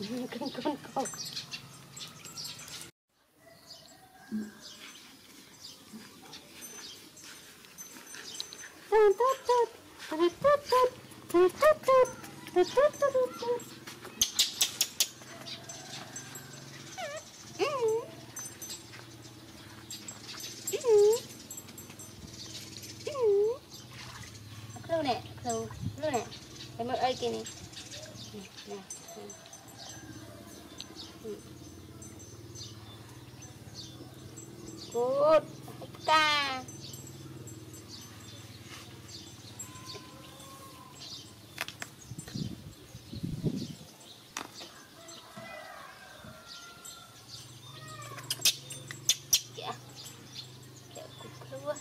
con cậu. Kêu nè, kêu nè, em ơi ơi kia nè, nè, good, ca. Kìa, kìa cục luôn.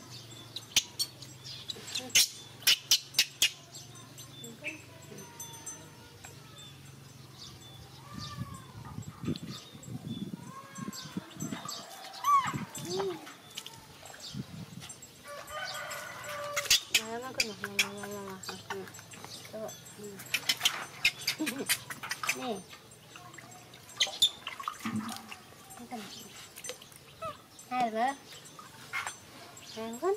Nó con nè, hai rồi, hai con,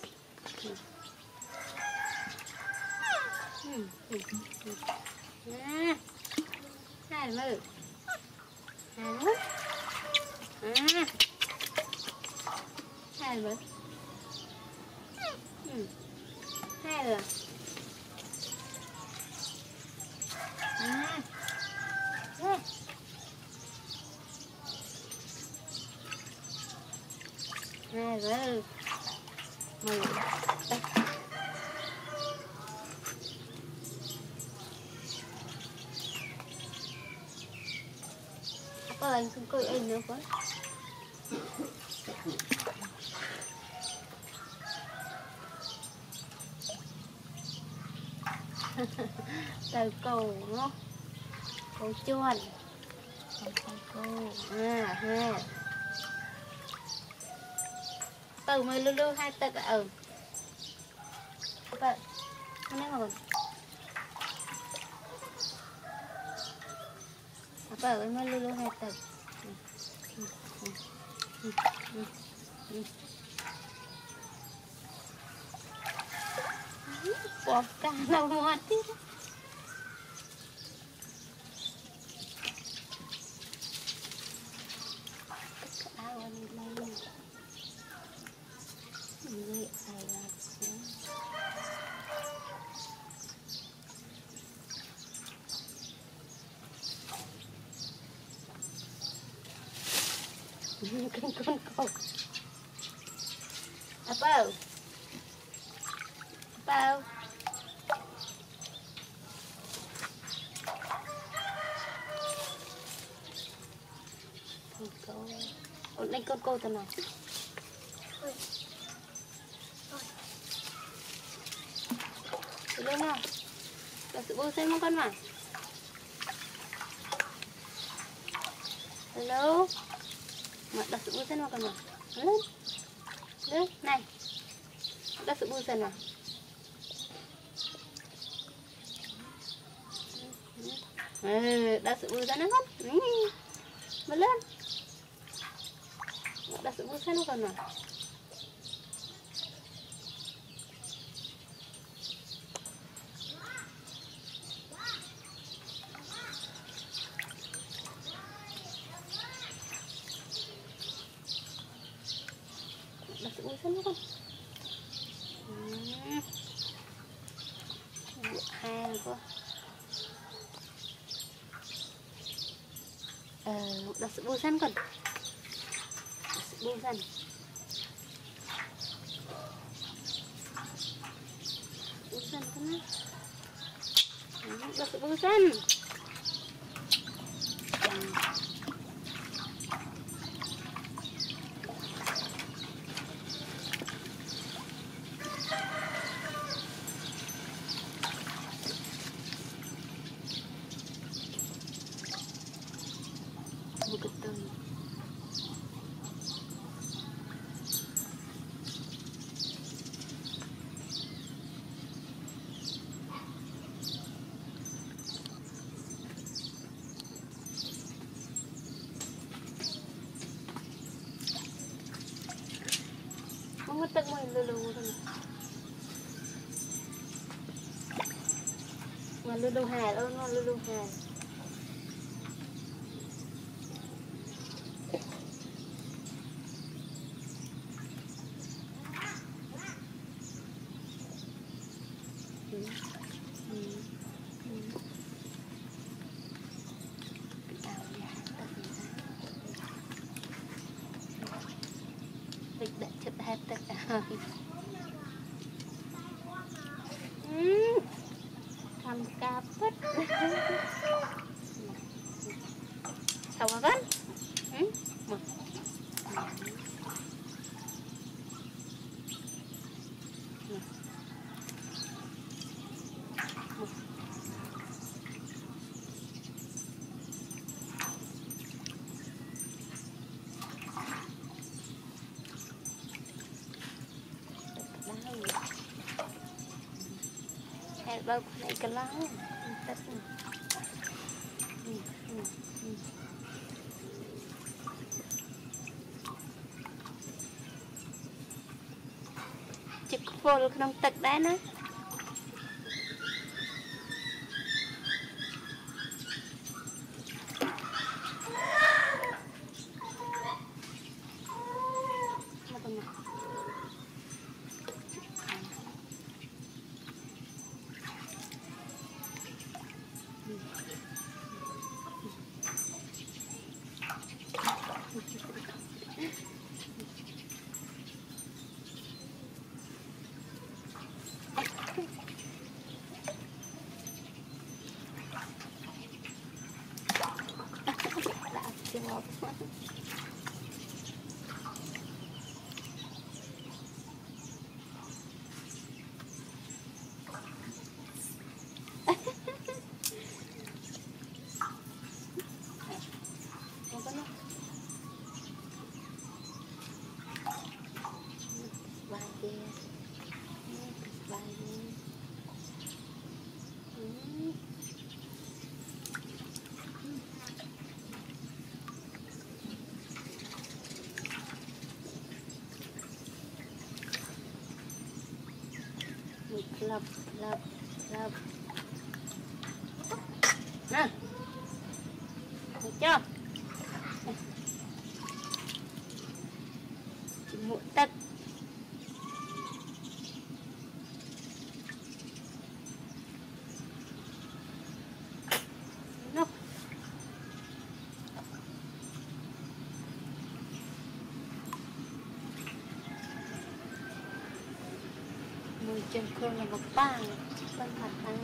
hai rồi, hai rồi, hai rồi, hai rồi, hai rồi, mười, apa anh không coi anh nữa con. Từ cầu đúng không? Cầu chuồn. Cầu ha. Từ mới lưu lưu hai tật ở. Vậy. Không biết rồi. Apa mới lưu lưu hai tật. Bỏ cả nào ngọt chứ. Áo anh lên. Vậy phải là con cậu. Apa? Apa? Con câu đánh con câu tao nào. Lên nào. Là sự bôi xem con mà. Hello. Mà đặt sự bôi xem con mà. Lên. Lên này. Đặt sự bôi xem nào. Đặt sự bôi ra nó con. Mà lên. Đặt sự bôi xem con mà. Đặt sự bôi xem con. Hai quá. Đặt sự bôi xem con. Đặt sự bôi xem. Bôi xem con á. Đặt sự bôi xem. Một cái tơi. lulu hà luôn nó lulu hà chụp hết tất cả làm cà phết sao mà vẫn bao này cái lá tất chụp phô không tật đấy nữa lặp nè được chưa chỉ một tật nó mùi chân khương là một bang bên mặt ăn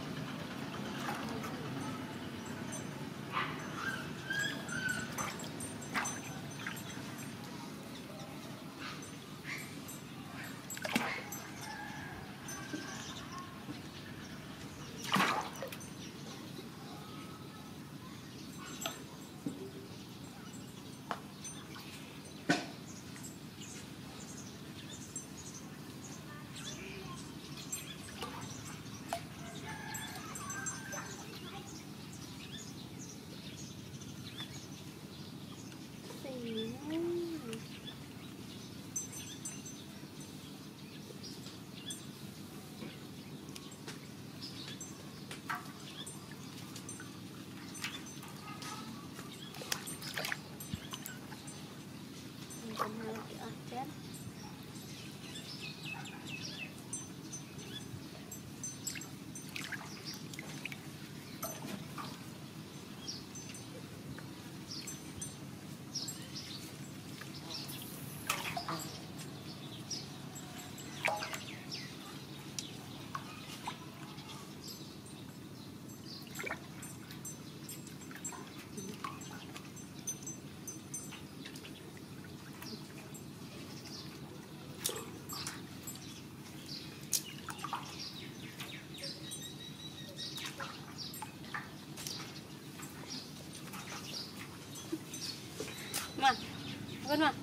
mà vân mà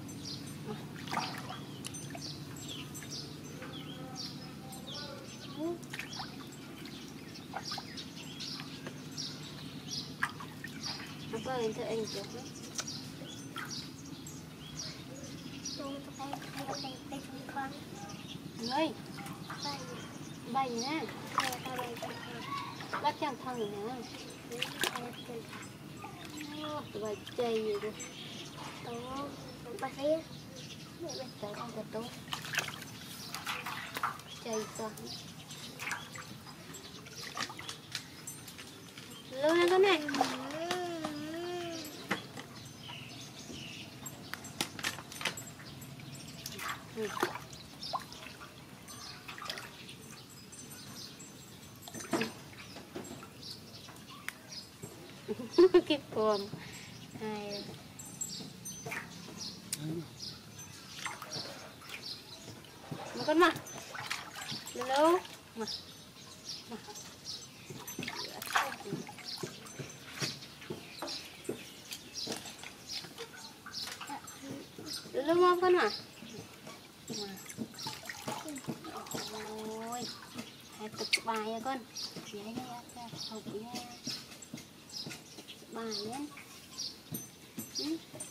apa yang saya ingat ơi bay nè bắt trong thân nè tụi bà chơi gì đi tao ba thấy mẹ bắt chơi con tụi tôi chơi sao luôn nè con này cái cồn hai mà con mà lâu mà lâu không con mà ôi hai tập bài nha con nhớ nha học nha bài nhé